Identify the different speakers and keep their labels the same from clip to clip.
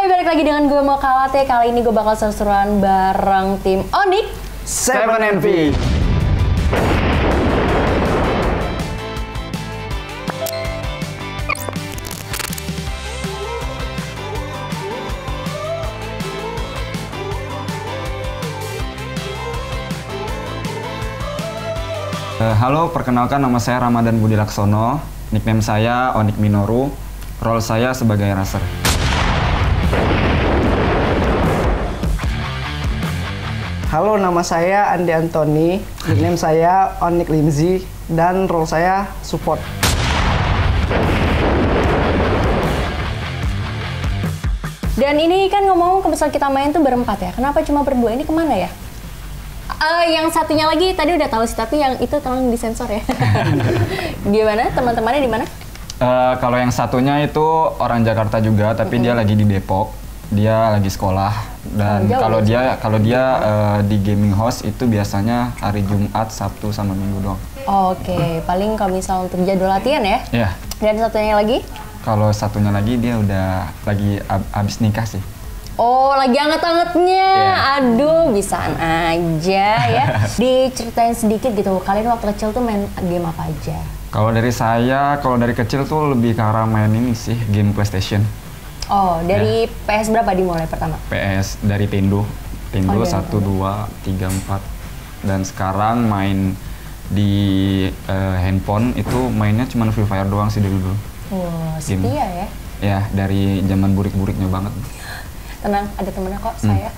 Speaker 1: balik lagi dengan gue Mokalate. Kali ini gue bakal seru-seruan bareng tim Onyx
Speaker 2: 7NV. Halo, perkenalkan nama saya Ramadan Budi Laksono. Nickname saya Onyx Minoru. Role saya sebagai racer.
Speaker 3: Halo, nama saya Andi Antoni. Nickname saya Onyx Limzi dan role saya support.
Speaker 1: Dan ini kan ngomong kalau misalnya kita main tuh berempat ya. Kenapa cuma berdua? Ini kemana ya? Yang satunya lagi tadi udah tahu sih, tapi yang itu tolong disensor ya. Gimana? Teman-temannya di mana?
Speaker 2: Kalau yang satunya itu orang Jakarta juga, tapi dia lagi di Depok. Dia lagi sekolah. Dan kalau dia di gaming house itu biasanya hari Jumat, Sabtu sama Minggu doang.
Speaker 1: Oke, paling kalau misal untuk jadwal latihan ya?
Speaker 2: Iya.
Speaker 1: Dan satunya lagi?
Speaker 2: Kalau satunya lagi dia udah lagi abis nikah sih.
Speaker 1: Oh, lagi anget-angetnya.
Speaker 2: Yeah.
Speaker 1: Aduh, bisaan aja ya. Diceritain sedikit gitu, kalian waktu kecil tuh main game apa aja?
Speaker 2: Kalau dari saya, kalau dari kecil tuh lebih ke arah main ini sih, game PlayStation.
Speaker 1: Oh, dari PS berapa dimulai pertama?
Speaker 2: PS dari Pendo. Pendo 1, 2, 3, 4. Dan sekarang main di handphone itu mainnya cuma Free Fire doang sih dulu.
Speaker 1: Wah, setia ya?
Speaker 2: Ya, dari zaman burik-buriknya banget.
Speaker 1: Tenang, ada temennya kok, saya.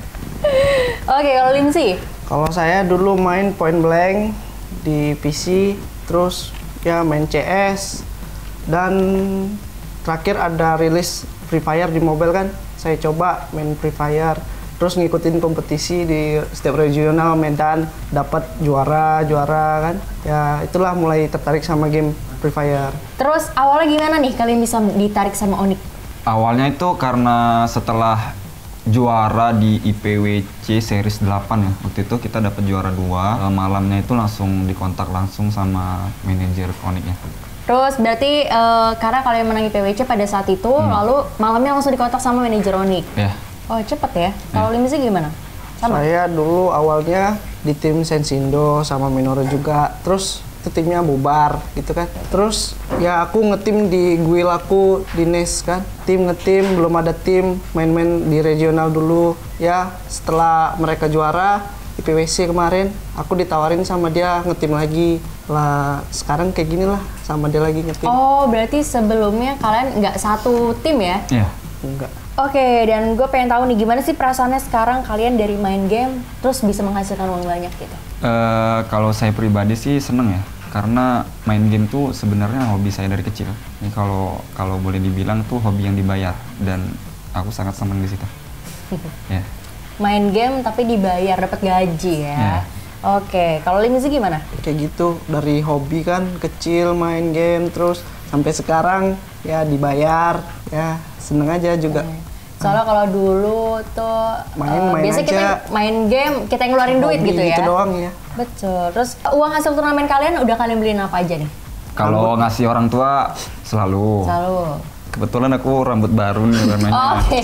Speaker 1: Oke, kalau Limzi?
Speaker 3: Kalau saya dulu main Point Blank di PC, terus ya main CS, dan terakhir ada rilis Free Fire di mobile kan, saya coba main Free Fire, terus ngikutin kompetisi di setiap regional Medan, dapat juara kan, ya itulah mulai tertarik sama game Free Fire.
Speaker 1: Terus awalnya gimana nih kalian bisa ditarik sama Onyx?
Speaker 2: Awalnya itu karena setelah juara di IPWC Series 8 ya, waktu itu kita dapat juara 2, malamnya itu langsung dikontak langsung sama manajer Onyx-nya.
Speaker 1: Terus berarti karena kalian menang IPWC pada saat itu, lalu malamnya langsung dikontak sama manajer Onyx?
Speaker 2: Ya.
Speaker 1: Oh, cepet ya? Kalau Limzi gimana? Sama?
Speaker 3: Saya dulu awalnya di tim Sensindo sama Minoru juga, terus itu timnya bubar gitu kan. Terus ya aku ngetim di guild aku di NES kan, ngetim belum ada tim, main-main di regional dulu. Ya setelah mereka juara IPWC kemarin, aku ditawarin sama dia ngetim lagi lah. Sekarang kayak gini lah, sama dia lagi ngetim.
Speaker 1: Oh, berarti sebelumnya kalian nggak satu tim ya?
Speaker 2: Iya.
Speaker 3: Enggak.
Speaker 1: Oke, dan gue pengen tahu nih gimana sih perasaannya sekarang kalian dari main game terus bisa menghasilkan uang banyak gitu?
Speaker 2: Kalau saya pribadi sih seneng ya, karena main game tuh sebenarnya hobi saya dari kecil. Ini kalau boleh dibilang tuh hobi yang dibayar, dan aku sangat seneng di situ. Ya.
Speaker 1: Main game tapi dibayar, dapat gaji ya.
Speaker 2: Ya.
Speaker 1: Oke, kalau Limzi gimana?
Speaker 3: Kayak gitu, dari hobi kan kecil main game terus sampai sekarang ya dibayar, ya seneng aja juga.
Speaker 1: Soalnya kalau dulu tuh
Speaker 3: Main
Speaker 1: biasanya
Speaker 3: aja.
Speaker 1: kita main game, kita yang ngeluarin duit
Speaker 3: Hobi
Speaker 1: gitu ya.
Speaker 3: gitu doang ya.
Speaker 1: Betul. Terus uang hasil turnamen kalian udah kalian beliin apa aja nih?
Speaker 2: Kalau ngasih orang tua selalu. Kebetulan aku rambut baru nih warnanya.
Speaker 1: Oke.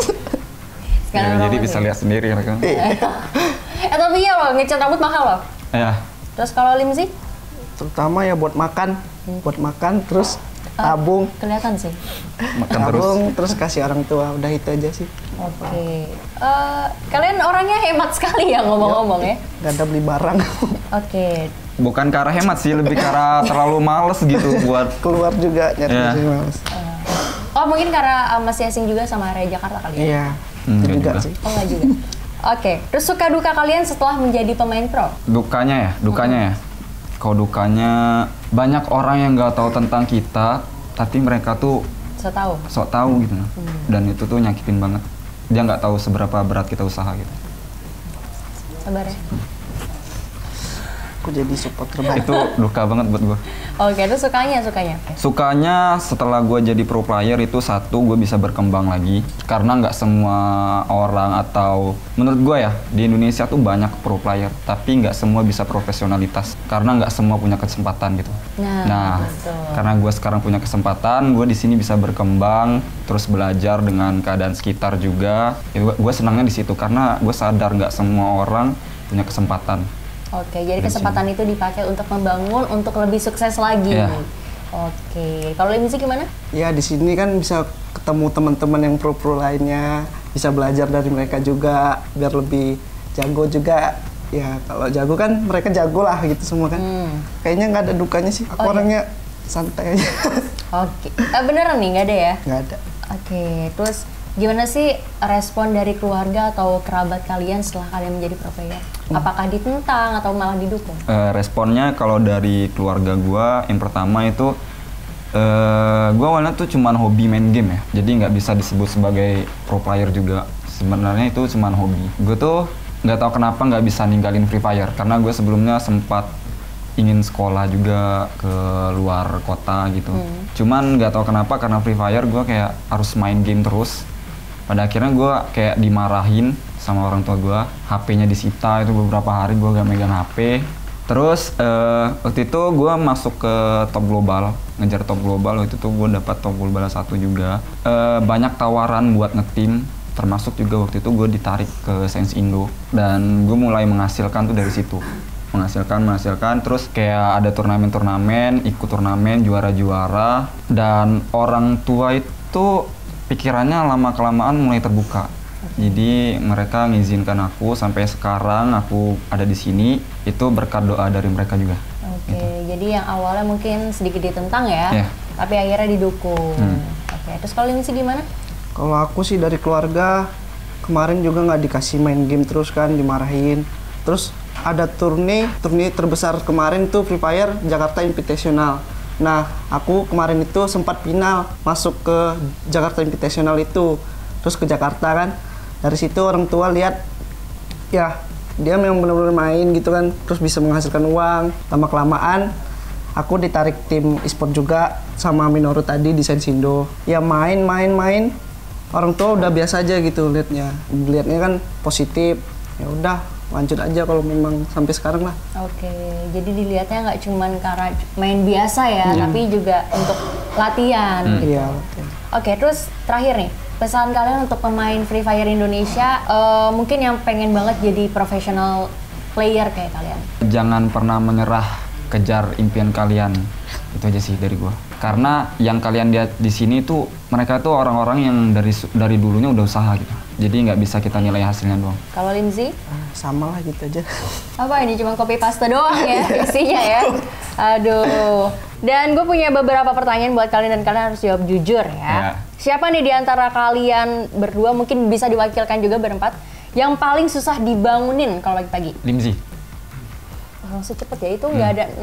Speaker 2: Ya, jadi bisa lihat sendiri mereka.
Speaker 1: Tapi iya loh, ngecat rambut mahal loh.
Speaker 2: Ya.
Speaker 1: Terus kalau Limzi?
Speaker 3: Terutama ya buat makan, terus tabung.
Speaker 1: Kelihatan sih.
Speaker 2: Makan terus.
Speaker 3: Tabung terus kasih orang tua, udah itu aja sih.
Speaker 1: Oke. Kalian orangnya hemat sekali ya ngomong-ngomong ya.
Speaker 3: Gak ada beli barang.
Speaker 1: Oke.
Speaker 2: Bukan ke arah hemat sih, lebih ke arah terlalu males gitu buat
Speaker 3: Keluar juga nyari
Speaker 2: Iya.
Speaker 3: males.
Speaker 1: Oh, mungkin karena masih asing juga sama area Jakarta kali ya?
Speaker 3: Iya, itu
Speaker 2: Enggak
Speaker 3: juga
Speaker 2: juga.
Speaker 3: sih.
Speaker 1: Oh, enggak juga. Oke. Terus suka duka kalian setelah menjadi pemain pro?
Speaker 2: Dukanya ya. Kalau dukanya banyak orang yang nggak tahu tentang kita, tapi mereka tuh
Speaker 1: Tahu.
Speaker 2: sok tahu gitu. Dan itu tuh nyakitin banget. Dia nggak tahu seberapa berat kita usaha gitu.
Speaker 1: Sabar ya.
Speaker 3: aku jadi support terbaik.
Speaker 2: Itu duka banget buat gue.
Speaker 1: Oke, itu sukanya.
Speaker 2: Sukanya setelah gue jadi pro player itu satu, gue bisa berkembang lagi. Karena nggak semua orang atau menurut gue ya, di Indonesia tuh banyak pro player. Tapi nggak semua bisa profesionalitas. Karena nggak semua punya kesempatan gitu. Nah karena gue sekarang punya kesempatan, gue di sini bisa berkembang, terus belajar dengan keadaan sekitar juga. Ya, gue senangnya di situ karena gue sadar nggak semua orang punya kesempatan.
Speaker 1: Oke, jadi kesempatan itu dipakai untuk membangun, untuk lebih sukses lagi.
Speaker 2: Iya.
Speaker 1: Oke, kalau Limzi gimana?
Speaker 3: Ya di sini kan bisa ketemu teman-teman yang pro-pro lainnya, bisa belajar dari mereka juga, biar lebih jago juga. Ya kalau jago kan mereka jago lah gitu semua kan. Kayaknya nggak ada dukanya sih, aku orangnya santai aja.
Speaker 1: Oke, beneran nih nggak ada ya?
Speaker 3: Nggak ada.
Speaker 1: Oke, terus gimana sih respon dari keluarga atau kerabat kalian setelah kalian menjadi pro player? Apakah ditentang atau malah didukung?
Speaker 2: Responnya kalau dari keluarga gue, yang pertama itu gue awalnya tuh cuman hobi main game ya, jadi nggak bisa disebut sebagai pro player juga. Sebenarnya itu cuman hobi. Gue tuh nggak tahu kenapa nggak bisa ninggalin Free Fire, karena gue sebelumnya sempat ingin sekolah juga ke luar kota gitu. Cuman nggak tahu kenapa, karena Free Fire gue kayak harus main game terus. Pada akhirnya gue kayak dimarahin sama orang tua gue, HP-nya disita, itu beberapa hari gue gak megang HP. Terus waktu itu gue masuk ke top global, ngejar top global. Waktu itu gue dapat top global 1 juga. Banyak tawaran buat ngetim, termasuk juga waktu itu gue ditarik ke Sense Indo. Dan gue mulai menghasilkan tuh dari situ. Menghasilkan, terus kayak ada turnamen-turnamen, ikut turnamen, juara-juara. Dan orang tua itu pikirannya lama-kelamaan mulai terbuka. Jadi mereka ngizinkan aku sampai sekarang aku ada di sini, itu berkat doa dari mereka juga.
Speaker 1: Oke,
Speaker 2: gitu.
Speaker 1: jadi yang awalnya mungkin sedikit ditentang ya, tapi akhirnya didukung. Oke, terus kalau ini sih gimana?
Speaker 3: Kalau aku sih dari keluarga, kemarin juga nggak dikasih main game terus kan, dimarahin. Terus ada turni terbesar kemarin tuh Free Fire Jakarta Invitational. Nah, aku kemarin itu sempat final masuk ke Jakarta Invitational itu, terus ke Jakarta kan. Dari situ orang tua lihat, ya dia memang benar-benar main gitu kan, terus bisa menghasilkan uang. Lama-kelamaan, aku ditarik tim e-sport juga sama Minoru tadi di Sensindo. Ya main, orang tua udah biasa aja gitu liatnya kan positif. Ya udah, lanjut aja kalau memang sampai sekarang lah.
Speaker 1: Oke, jadi dilihatnya nggak cuman karena main biasa ya, tapi juga untuk latihan gitu.
Speaker 3: Iya.
Speaker 1: Oke, terus terakhir nih, pesan kalian untuk pemain Free Fire Indonesia, mungkin yang pengen banget jadi professional player kayak kalian.
Speaker 2: Jangan pernah menyerah, kejar impian kalian. Itu aja sih dari gua. Karena yang kalian lihat di sini tuh mereka tuh orang-orang yang dari dulunya udah usaha gitu. Jadi nggak bisa kita nilai hasilnya doang.
Speaker 1: Kalau Limzi?
Speaker 3: Sama lah gitu aja.
Speaker 1: Apa ini cuma copy paste doang ya isinya ya? Aduh. Dan gue punya beberapa pertanyaan buat kalian dan kalian harus jawab jujur ya. Siapa nih di antara kalian berdua, mungkin bisa diwakilkan juga berempat, yang paling susah dibangunin kalau pagi-pagi?
Speaker 2: Limzi.
Speaker 1: Langsung cepet ya, itu nggak ada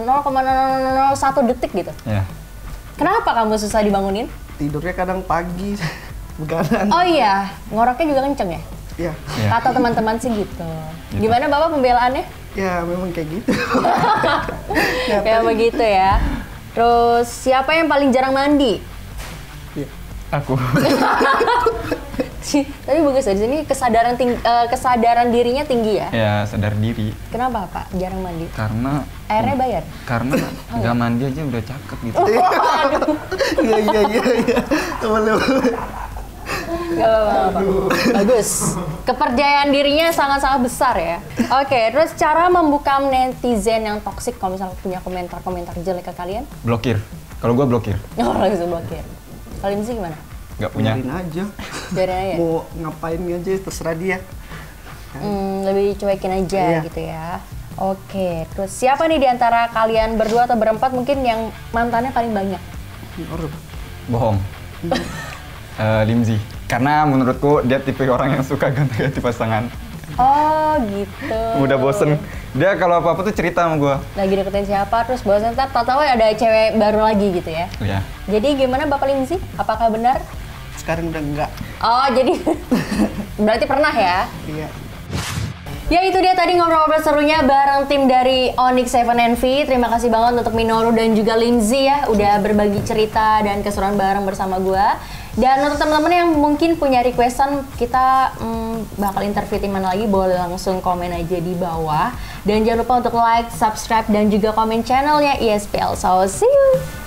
Speaker 1: 0,001 detik gitu.
Speaker 2: Ya.
Speaker 1: Kenapa kamu susah dibangunin?
Speaker 3: Tidurnya kadang pagi, begadang.
Speaker 1: Oh iya, ngoroknya juga kenceng ya?
Speaker 3: Iya.
Speaker 1: Kata teman-teman sih gitu. Gimana Bapak pembelaannya?
Speaker 3: Ya memang kayak gitu.
Speaker 1: Kayak begitu ya. Terus siapa yang paling jarang mandi?
Speaker 2: Aku.
Speaker 1: Tapi bagus ya, di sini kesadaran dirinya tinggi ya?
Speaker 2: Ya, sadar diri.
Speaker 1: Kenapa Pak jarang mandi?
Speaker 2: Karena
Speaker 1: Airnya bayar?
Speaker 2: Karena nggak mandi aja udah cakep gitu.
Speaker 3: Iya. Teman-teman.
Speaker 1: Gak apa-apa. Bagus. Kepercayaan dirinya sangat-sangat besar ya. Oke, terus cara membukam netizen yang toksik kalau misalnya punya komentar-komentar jelek ke kalian?
Speaker 2: Blokir. Kalau gua blokir.
Speaker 1: Oh, langsung blokir. Kalau ini sih gimana?
Speaker 2: Nggak punya.
Speaker 3: Biarin aja.
Speaker 1: Biarin aja?
Speaker 3: Mau ngapain aja terserah dia.
Speaker 1: Lebih cuekin aja
Speaker 3: Iya.
Speaker 1: gitu ya. Oke, terus siapa nih di antara kalian berdua atau berempat mungkin yang mantannya paling banyak?
Speaker 2: Bohong. Limzi. Karena menurutku dia tipe orang yang suka ganti-ganti pasangan.
Speaker 1: Oh gitu.
Speaker 2: Udah bosen. Dia kalau apa-apa tuh cerita sama gua.
Speaker 1: Lagi deketin siapa, terus bosan, ntar tau-tau ada cewek baru lagi gitu ya?
Speaker 2: Iya.
Speaker 1: Jadi gimana Bapak Limzi? Apakah benar?
Speaker 3: Sekarang udah enggak.
Speaker 1: Oh jadi berarti pernah ya?
Speaker 3: Iya.
Speaker 1: Ya itu dia tadi ngobrol-ngobrol serunya bareng tim dari Onyx 7NV. Terima kasih banget untuk Minoru dan juga Lindsay ya udah berbagi cerita dan keseruan bareng bersama gua. Dan untuk teman-teman yang mungkin punya requestan, kita bakal interview tim mana lagi, boleh langsung komen aja di bawah. Dan jangan lupa untuk like, subscribe, dan juga komen channelnya ESPL. So, see you!